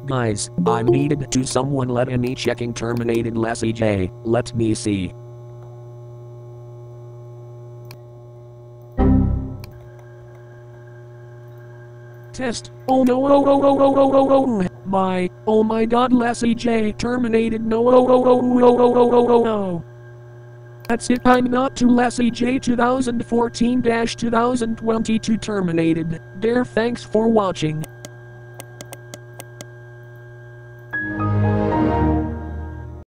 Guys, I'm needed to someone let me checking Terminated LESSIE-J, let me see. Test. Oh no, oh my god, LESSIE-J terminated, no. That's it, I'm not to LESSIE-J 2014-2022 terminated. Thanks for watching.